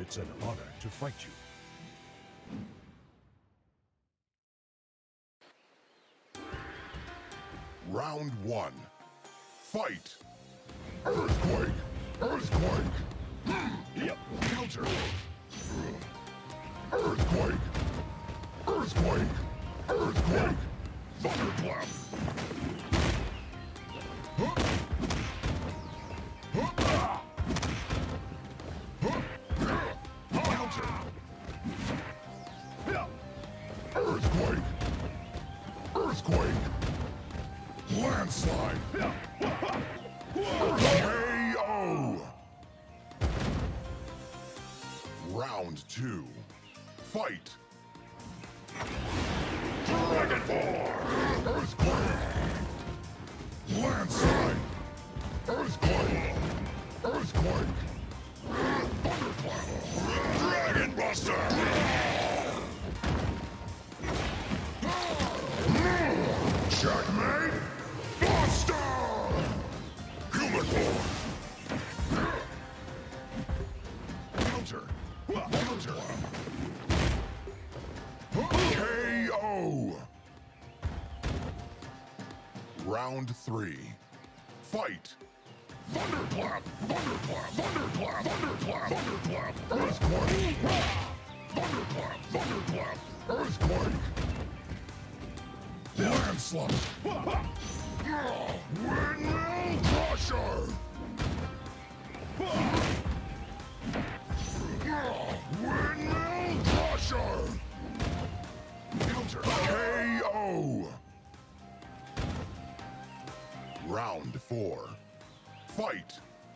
It's an honor to fight you. Round 1. Fight! Earthquake! Earthquake! Yep. Counter! Earthquake! Earthquake! Earthquake! Thunderclap! Counter! Earthquake! Earthquake! Landslide! KO! Round 2. Fight! Dragon Force! Earthquake! Landslide! Earthquake! Earthquake! Thunderclap! Dragon Buster! Checkmate! Buster! Human Force! Counter! Counter! KO! Round 3. Fight! Thunderclap! Thunderclap! Thunderclap! Thunderclap! Thunderclap! Earthquake! Thunderclap! Thunderclap! Earthquake! Landslide! Windmill Crusher! Windmill Crusher! Counter! KO! Round 4. Fight!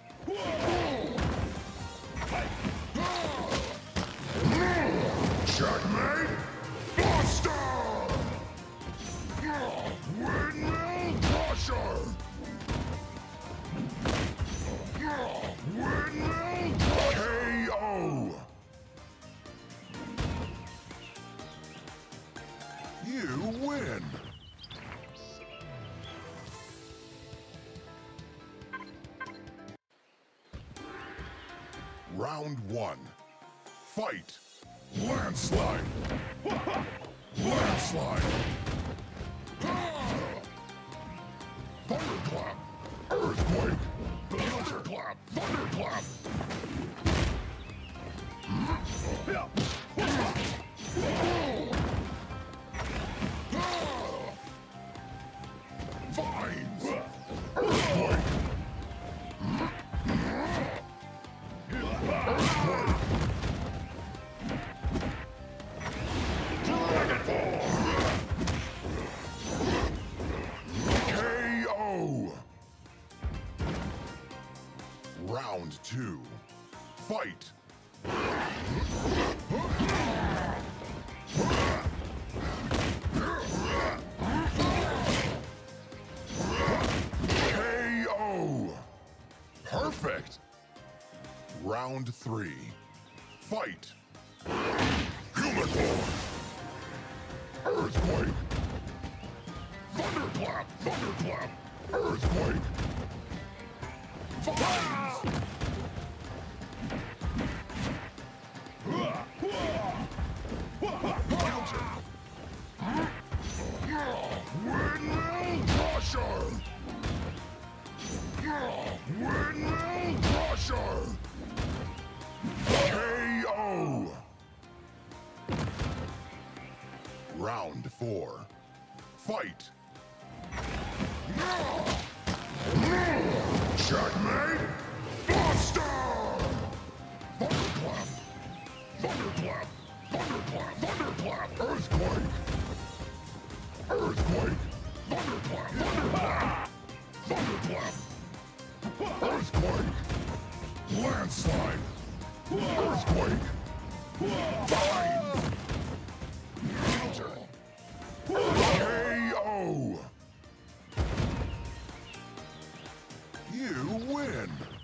Checkmate! Buster! Windmill Crusher! Windmill KO! You win! Round 1. Fight! Landslide! Landslide! Thunderclap! Earthquake! Counterclap! Thunderclap! Vines! Earthquake! Earthquake! Dragon Force! KO! Round 2. Fight! KO! Perfect! Round 3. Fight! Human Force! Earthquake! Thunderclap! Thunderclap! Earthquake! Vines! Counter! Windmill Crusher! Windmill Crusher! KO! Round 4. Fight! Checkmate! Buster! Thunderclap! Thunderclap! Thunderclap! Thunderclap! Earthquake! Earthquake! Thunderclap! Thunderclap! Thunderclap! Earthquake! Landslide! Earthquake! Vines! Counter! KO! You win!